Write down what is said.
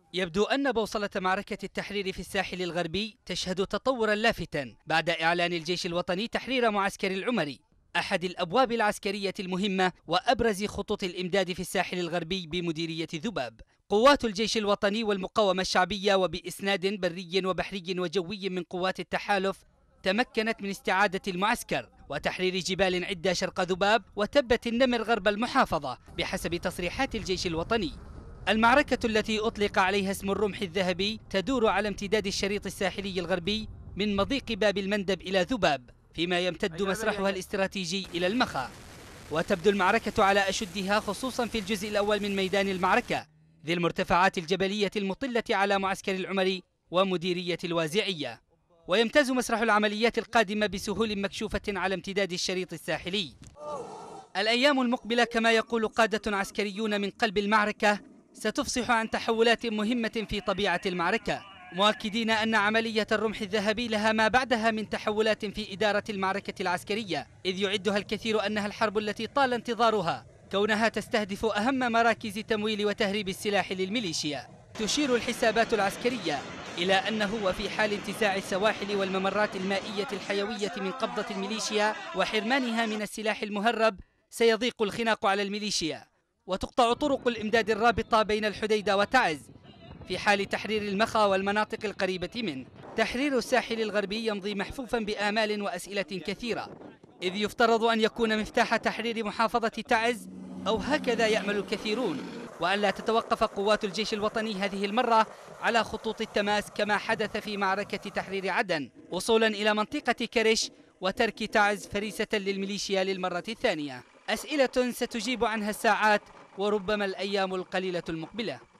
يبدو أن بوصلة معركة التحرير في الساحل الغربي تشهد تطورا لافتا بعد إعلان الجيش الوطني تحرير معسكر العمري، أحد الأبواب العسكرية المهمة وأبرز خطوط الإمداد في الساحل الغربي بمديرية ذباب. قوات الجيش الوطني والمقاومة الشعبية وبإسناد بري وبحري وجوي من قوات التحالف تمكنت من استعادة المعسكر وتحرير جبال عدة شرق ذباب وتبة النمر غرب المحافظة بحسب تصريحات الجيش الوطني. المعركة التي أطلق عليها اسم الرمح الذهبي تدور على امتداد الشريط الساحلي الغربي من مضيق باب المندب إلى ذباب، فيما يمتد مسرحها الاستراتيجي إلى المخا. وتبدو المعركة على أشدها خصوصا في الجزء الأول من ميدان المعركة ذي المرتفعات الجبلية المطلة على معسكر العمري ومديرية الوازعية. ويمتاز مسرح العمليات القادمة بسهول مكشوفة على امتداد الشريط الساحلي. الأيام المقبلة كما يقول قادة عسكريون من قلب المعركة ستفصح عن تحولات مهمة في طبيعة المعركة، مؤكدين أن عملية الرمح الذهبي لها ما بعدها من تحولات في إدارة المعركة العسكرية، إذ يعدها الكثير أنها الحرب التي طال انتظارها، كونها تستهدف أهم مراكز تمويل وتهريب السلاح للميليشيا. تشير الحسابات العسكرية إلى أنه وفي حال انتزاع السواحل والممرات المائية الحيوية من قبضة الميليشيا وحرمانها من السلاح المهرب سيضيق الخناق على الميليشيا، وتقطع طرق الإمداد الرابطة بين الحديدة وتعز في حال تحرير المخا والمناطق القريبة منه. تحرير الساحل الغربي يمضي محفوفا بآمال وأسئلة كثيرة، إذ يفترض أن يكون مفتاح تحرير محافظة تعز، أو هكذا يأمل الكثيرون، وأن لا تتوقف قوات الجيش الوطني هذه المرة على خطوط التماس كما حدث في معركة تحرير عدن، وصولا إلى منطقة كرش وترك تعز فريسة للميليشيا للمرة الثانية. أسئلة ستجيب عنها الساعات وربما الأيام القليلة المقبلة.